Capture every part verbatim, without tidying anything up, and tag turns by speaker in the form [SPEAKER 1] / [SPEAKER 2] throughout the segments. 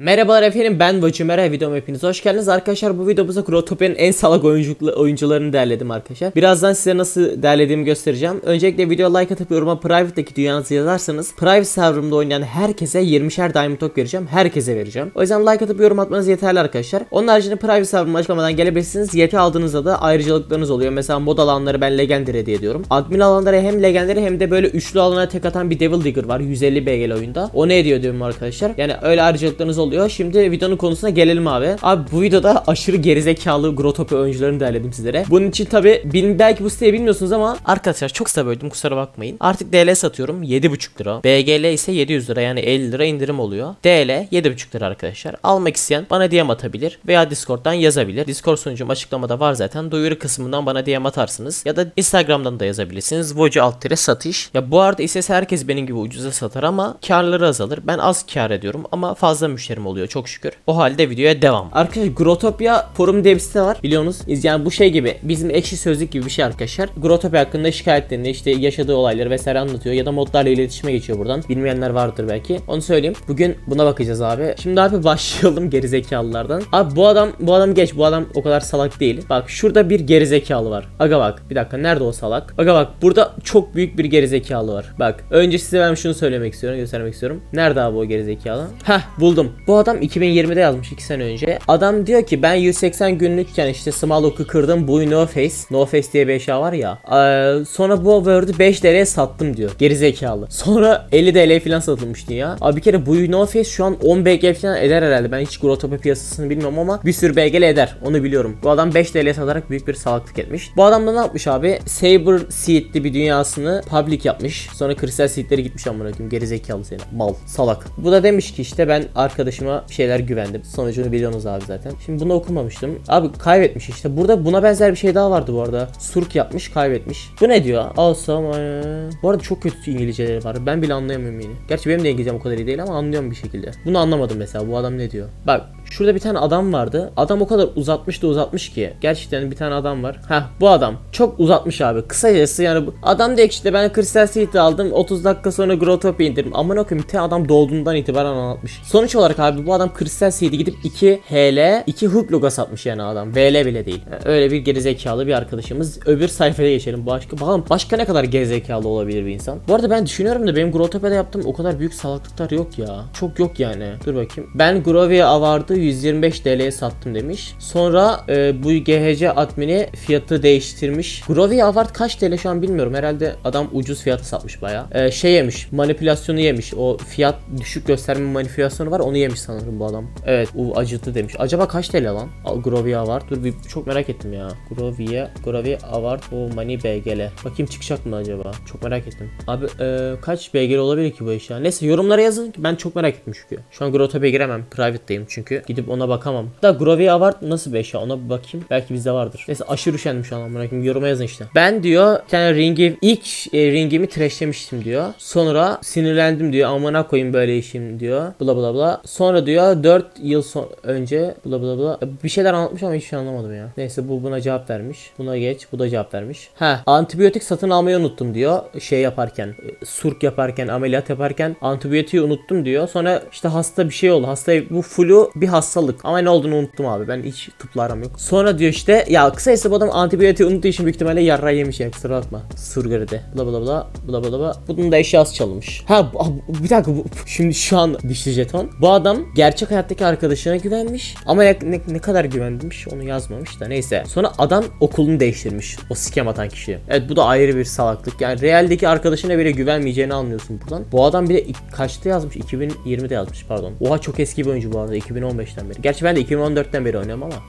[SPEAKER 1] Merhabalar efendim, ben Vacimera, videoma hepiniz hoş geldiniz. Arkadaşlar bu videomuzda Grotopia'nın en salak oyuncularını derledim arkadaşlar. Birazdan size nasıl derlediğimi göstereceğim. Öncelikle video like atıp yoruma private'daki dünyanızı yazarsanız private serverımda oynayan herkese yirmişer diamond tok vereceğim. Herkese vereceğim. O yüzden like atıp yorum atmanız yeterli arkadaşlar. Onun haricinde private serverıma açıklamadan gelebilirsiniz. Yeti aldığınızda da ayrıcalıklarınız oluyor. Mesela mod alanları ben legendary hediye ediyorum. Admin alanlara hem legendary hem de böyle üçlü alana tek atan bir devil digger var. yüz elli B G L oyunda. O ne ediyor diyorum arkadaşlar. Yani öyle ayrıcalıklarınız oluyor. Şimdi videonun konusuna gelelim abi. Abi bu videoda aşırı gerizekalı Grotopia oyuncularını derledim sizlere. Bunun için tabi belki bu siteyi bilmiyorsunuz ama arkadaşlar çok kısa böldüm, kusura bakmayın. Artık D L satıyorum yedi buçuk lira. B G L ise yedi yüz lira, yani elli lira indirim oluyor. D L yedi buçuk lira arkadaşlar. Almak isteyen bana D M atabilir veya Discord'dan yazabilir. Discord sunucum açıklamada var zaten. Duyuru kısmından bana D M atarsınız ya da Instagram'dan da yazabilirsiniz. Voci alt tire satış. Ya bu arada ise herkes benim gibi ucuza satar ama karları azalır. Ben az kar ediyorum ama fazla müşterim oluyor çok şükür. O halde videoya devam. Arkadaşlar Grotopia forum diye bir site var biliyorsunuz. Yani bu şey gibi, bizim ekşi sözlük gibi bir şey arkadaşlar. Grotopia hakkında şikayetlerini, işte yaşadığı olayları vesaire anlatıyor ya da modlarla iletişime geçiyor buradan. Bilmeyenler vardır belki. Onu söyleyeyim. Bugün buna bakacağız abi. Şimdi abi başlayalım gerizekalılardan. Abi bu adam bu adam geç. Bu adam o kadar salak değil. Bak şurada bir gerizekalı var. Aga bak. Bir dakika, nerede o salak? Aga bak, burada çok büyük bir gerizekalı var. Bak önce size ben şunu söylemek istiyorum, göstermek istiyorum. Nerede abi o gerizekalı? Heh, buldum. Bu adam iki bin yirmide yazmış, iki sene önce. Adam diyor ki ben yüz seksen günlükken işte small hook'u kırdım. Bu no face. No face diye bir eşya var ya. Ee, sonra bu word'ü beş T L'ye sattım diyor. Gerizekalı. Sonra elli T L'ye falan satılmıştı ya. Abi bir kere bu no face şu an on B G falan eder herhalde. Ben hiç Grotopia piyasasını bilmiyorum ama bir sürü B G L eder. Onu biliyorum. Bu adam beş T L'ye satarak büyük bir salaklık etmiş. Bu adam da ne yapmış abi? Saber Seed'li bir dünyasını public yapmış. Sonra Crystal Seed'leri gitmiş amına koyayım. Gerizekalı seni. Mal. Salak. Bu da demiş ki işte ben arkadaşıma bir şeyler güvendim. Sonucunu biliyorsunuz abi zaten. Şimdi bunu okumamıştım. Abi kaybetmiş işte. Burada buna benzer bir şey daha vardı bu arada. Surk yapmış, kaybetmiş. Bu ne diyor? Awesome. Bu arada çok kötü İngilizceleri var. Ben bile anlayamıyorum yine. Gerçi benim de İngilizcem o kadar iyi değil ama anlıyorum bir şekilde. Bunu anlamadım mesela. Bu adam ne diyor? Bak şurada bir tane adam vardı. Adam o kadar uzatmış da uzatmış ki. Gerçekten bir tane adam var. Heh, bu adam çok uzatmış abi. Kısacası yani bu adam diyor ki işte ben Crystal Seed aldım. otuz dakika sonra Grotopia indirdim. Amına koyayım, te adam doğduğundan itibaren anlatmış. Sonuç olarak abi bu adam Crystal Seed'i gidip iki H L iki hook logo satmış yani adam. V L bile değil. Yani öyle bir gerizekalı bir arkadaşımız. Öbür sayfaya geçelim. Başka bakalım başka ne kadar gerizekalı olabilir bir insan. Bu arada ben düşünüyorum da benim Grotopia'da yaptığım o kadar büyük salaklıklar yok ya. Çok yok yani. Dur bakayım. Ben Grovia Award'ı yüz yirmi beş T L'ye sattım demiş. Sonra e, bu G H C admini fiyatı değiştirmiş. Grovia Award kaç T L şu an bilmiyorum. Herhalde adam ucuz fiyata satmış bayağı. E, şey yemiş. Manipülasyonu yemiş. O fiyat düşük gösterme manipülasyonu var. Onu yemiş sanırım bu adam. Evet, u acıtı demiş. Acaba kaç T L lan? Grovia Award. Dur bir çok merak ettim ya. Grovia Grovia Award o money B G L. Bakayım çıkacak mı acaba? Çok merak ettim. Abi e, kaç B G L olabilir ki bu eşya? Neyse yorumlara yazın. Ben çok merak ettim çünkü. Şu an Grotopia'ya giremem. Private'dayım çünkü. Gidip ona bakamam. Da Grovia Award nasıl bir eşya? Ona bir bakayım. Belki bizde vardır. Neyse aşırı üşendim şu an. Bırakayım. Yoruma yazın işte. Ben diyor bir tane ringi ilk e, ringimi trashlemiştim diyor. Sonra sinirlendim diyor. Amına koyayım böyle işim diyor. Bla bla bla. Sonra diyor dört yıl son önce bla bla bla. Bir şeyler anlatmış ama hiçbir şey anlamadım ya. Neyse bu buna cevap vermiş. Buna geç. Bu da cevap vermiş. Ha, antibiyotik satın almayı unuttum diyor. Şey yaparken, surk yaparken, ameliyat yaparken antibiyotiği unuttum diyor. Sonra işte hasta bir şey oldu. Hasta bu flu bir hastalık. Ama ne olduğunu unuttum abi. Ben hiç tıpla aram yok. Sonra diyor işte ya kısacası bu adam antibiyotiği unuttuğu için büyük ihtimalle yarrağı yemiş yani, kusura bakma. Surgari'de. Bla bla bla bla bla bla. Bunun da eşyası çalınmış. Ha bir dakika bu, şimdi şu an dişli jeton. Bu adam gerçek hayattaki arkadaşına güvenmiş. Ama ne, ne, ne kadar güvenmiş onu yazmamış da neyse. Sonra adam okulunu değiştirmiş. O skem atan kişi. Evet, bu da ayrı bir salaklık. Yani realdeki arkadaşına bile güvenmeyeceğini anlıyorsun buradan. Bu adam bir de kaçta yazmış? iki bin yirmide yazmış pardon. Oha çok eski bir oyuncu bu arada. iki bin on beşten beri. Gerçi ben de iki bin on dörtten beri oynuyorum ama.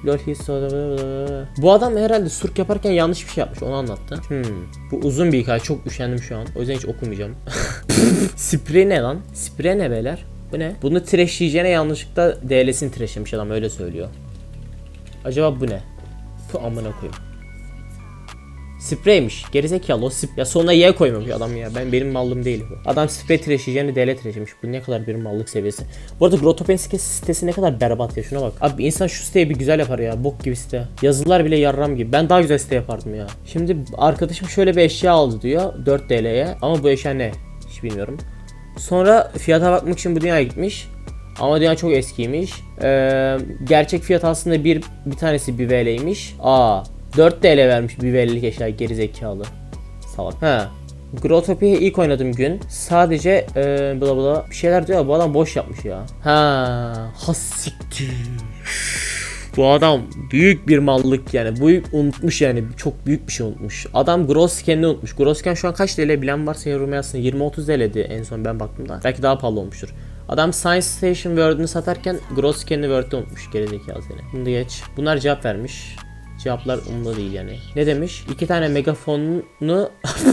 [SPEAKER 1] Bu adam herhalde surk yaparken yanlış bir şey yapmış. Onu anlattı. Hmm. Bu uzun bir hikaye. Çok üşendim şu an. O yüzden hiç okumayacağım. Sprey ne lan? Sprey ne beyler? Bu ne? Bunu trashleyeceğine yanlışlıkla D L'sini trashlemiş adam, öyle söylüyor. Acaba bu ne? Fu amına koyayım. Spreymiş. Gerizekalı o sp ya sonuna Y koymamış adam ya. Ben benim mallım değil bu. Adam sprey trashiyeceğini D L trashlemiş. Bu ne kadar bir mallık seviyesi. Bu arada Grotopia sitesi ne kadar berbat ya, şuna bak. Abi insan şu siteyi bir güzel yapar ya. Bok gibi site. Yazılar bile yarram gibi. Ben daha güzel site yapardım ya. Şimdi arkadaşım şöyle bir eşya aldı diyor. dört T L'ye. Ama bu eşya ne? Hiç bilmiyorum. Sonra fiyata bakmak için bu dünyaya gitmiş. Ama dünya çok eskiymiş. Ee, gerçek fiyat aslında bir bir tanesi bir V L'ymiş. Aa, dört T L vermiş bir V L'lik eşya, geri zekalı. Salak. Ha. Growtopia'yı ilk oynadığım gün sadece ee, bla bla bir şeyler diyor, bu adam boş yapmış ya. Ha, hasiktir. Bu adam büyük bir mallık yani. Bu unutmuş yani. Çok büyük bir şey unutmuş. Adam Growscan'ini unutmuş. Growscan şu an kaç T L bilen varsa yorum yazsın. yirmi otuz T L'di en son ben baktığımda. Belki daha pahalı olmuştur. Adam Science Station World'ünü satarken Growscan'ini World'de unutmuş. Gerizekalı seni. Bunu da geç. Bunlar cevap vermiş. Cevaplar umurumda değil yani. Ne demiş? İki tane megafonunu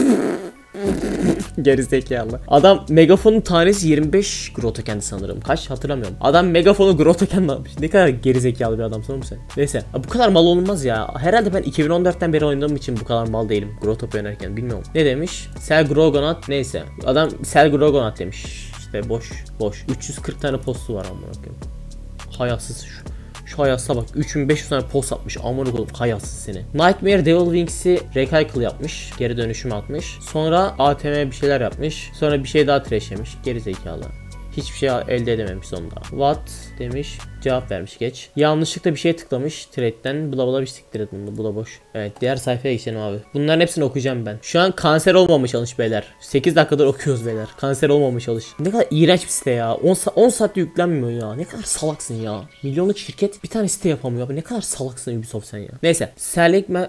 [SPEAKER 1] gerizekalı. Adam megafonun tanesi yirmi beş Growtoken'di sanırım. Kaç hatırlamıyorum. Adam megafonu Growtoken'den almış. Ne kadar gerizekalı bir adam sanırım sen. Neyse. Bu kadar mal olmaz ya. Herhalde ben iki bin on dörtten beri oynadığım için bu kadar mal değilim. Growtopia oynarken bilmiyorum. Ne demiş? Sel Grogonat neyse. Adam Sel Grogonat demiş. İşte boş boş. üç yüz kırk tane postu var amına koyayım. Hayatsız şu. Şu hayatsa bak, üç bin beş yüz tane post atmış. Amına koyayım hayatsız seni. Nightmare Devil Wings'i recycle yapmış. Geri dönüşüm atmış. Sonra A T M bir şeyler yapmış. Sonra bir şey daha trash yemiş. Geri zekalı. Hiçbir şey elde edememiş sonunda. What demiş. Cevap vermiş geç. Yanlışlıkla bir şey tıklamış. Trade'den bla bla bir siktir et bunu. Bu da boş. Evet, diğer sayfaya geçelim abi. Bunların hepsini okuyacağım ben. Şu an kanser olmamaya çalış beyler. sekiz dakikadır okuyoruz beyler. Kanser olmamaya çalış. Ne kadar iğrenç bir site ya. on, sa on saatte yüklenmiyor ya. Ne kadar salaksın ya. Milyonluk şirket bir tane site yapamıyor abi. Ne kadar salaksın Ubisoft sen ya. Neyse. Selling my...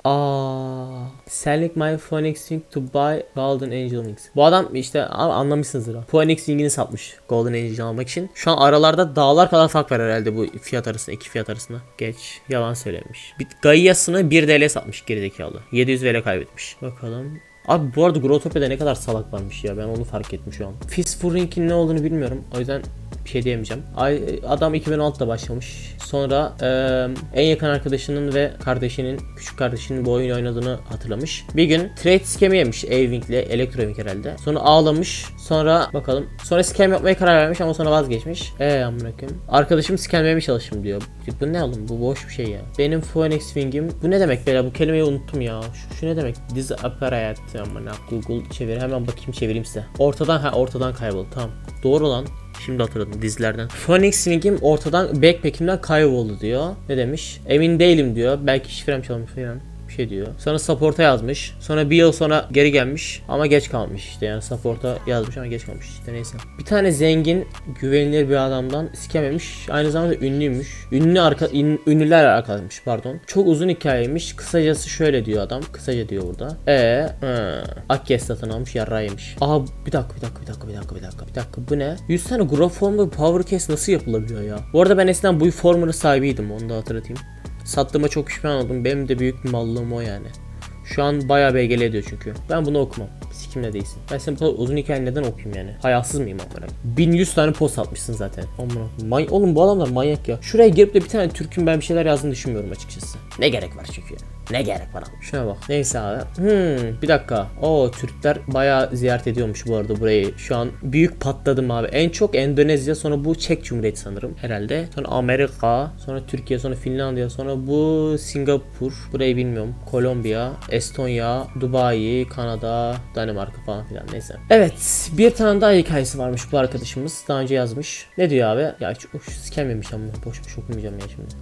[SPEAKER 1] Aa, selling my Phoenix Wing to buy Golden Angel Wings. Bu adam işte anlamışsınızdır ha. Phoenix Wing'ini satmış Golden Angel almak için. Şu an aralarda dağlar kadar fark var herhalde bu fiyat arasında, iki fiyat arasında. Geç. Yalan söylemiş. Bir Gaia'sını bir T L satmış gerizekalı. yedi yüz V L kaybetmiş. Bakalım. Abi bu arada Growtopia'da ne kadar salak varmış ya. Ben onu fark ettim şu an. Fistfulring'in ne olduğunu bilmiyorum. O yüzden bir şey diyemeyeceğim. Adam iki bin on altıda başlamış. Sonra e, en yakın arkadaşının ve kardeşinin, küçük kardeşinin bu oyunu oynadığını hatırlamış. Bir gün trade scam yemiş A-Wing'le, Electrowing herhalde. Sonra ağlamış. Sonra bakalım. Sonra scam yapmaya karar vermiş ama sonra vazgeçmiş. Eee amına koyayım. Arkadaşım scamlemeye çalıştım diyor. Bu ne oğlum? Bu boş bir şey ya. Benim Phoenix Wing'im. Bu ne demek böyle? Bu kelimeyi unuttum ya. Şu, şu ne demek? Dizi aparat. Amına Google çevir. Hemen bakayım çevireyim size. Ortadan ha ortadan kayboldu. Tamam. Doğru lan. Şimdi hatırladım dizilerden. Phoenix Swing'im ortadan backpack'imden kayboldu diyor. Ne demiş? Emin değilim diyor. Belki şifrem çalmış falan. Bir şey diyor. Sonra support'a yazmış. Sonra bir yıl sonra geri gelmiş ama geç kalmış işte, yani support'a yazmış ama geç kalmış işte, neyse. Bir tane zengin güvenilir bir adamdan skememiş. Aynı zamanda ünlüymüş. Ünlü arka in, ünlüler arkadaşmış pardon. Çok uzun hikayeymiş. Kısacası şöyle diyor adam. Kısaca diyor burada. Eee Akkes satın almış, yarrağı yemiş. Aha bir dakika bir dakika bir dakika bir dakika bir dakika bir dakika bu ne? yüz tane Growth Form'da Power Case nasıl yapılabiliyor ya? Bu arada ben eskiden bu formunun sahibiydim, onu da hatırlatayım. Sattığıma çok pişman oldum. Benim de büyük bir mallığım o yani. Şu an bayağı B G L ediyor çünkü. Ben bunu okumam. Sikimle değilsin. Ben senin bu kadar uzun hikayeyi neden okuyayım yani? Hayasız mıyım amına? bin yüz tane post atmışsın zaten. Amına. May oğlum bu adamlar manyak ya. Şuraya girip de bir tane Türk'ün ben bir şeyler yazdığını düşünmüyorum açıkçası. Ne gerek var çünkü yani. Ne gerek var abi? Şuna bak. Neyse abi. Hmm, bir dakika. Oo, Türkler bayağı ziyaret ediyormuş bu arada burayı. Şu an büyük patladım abi. En çok Endonezya, sonra bu Çek Cumhuriyeti sanırım herhalde. Sonra Amerika, sonra Türkiye, sonra Finlandiya, sonra bu Singapur. Burayı bilmiyorum. Kolombiya, Estonya, Dubai, Kanada, Danimarka falan filan, neyse. Evet, bir tane daha hikayesi varmış bu arkadaşımız. Daha önce yazmış. Ne diyor abi? Ya çok scam yemiş ama boş boş okumayacağım ya şimdi.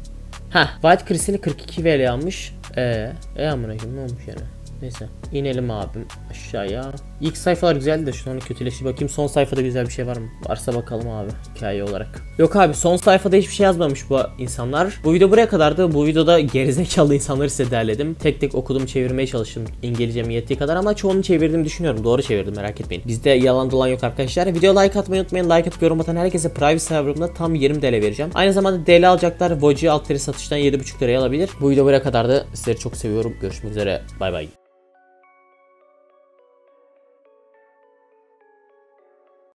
[SPEAKER 1] Ha, White Crystal'i kırk iki V L almış. Eee, e amına koyayım ne olmuş yani? Neyse, inelim abim aşağıya. İlk sayfalar güzeldi de şu an kötüleşti. Bakayım son sayfada güzel bir şey var mı? Varsa bakalım abi hikaye olarak. Yok abi, son sayfada hiçbir şey yazmamış bu insanlar. Bu video buraya kadardı. Bu videoda gerizekalı insanları size derledim. Tek tek okudum, çevirmeye çalıştım İngilizcem yettiği kadar ama çoğunu çevirdiğimi düşünüyorum. Doğru çevirdim, merak etmeyin. Bizde yalan dolan yok arkadaşlar. Video like atmayı unutmayın. Like atıp yorum atan herkese private serverımda tam yirmi T L vereceğim. Aynı zamanda D L alacaklar. Voci alt satıştan yedi buçuk liraya alabilir. Bu video buraya kadardı. Sizleri çok seviyorum. Görüşmek üzere. Bay bay.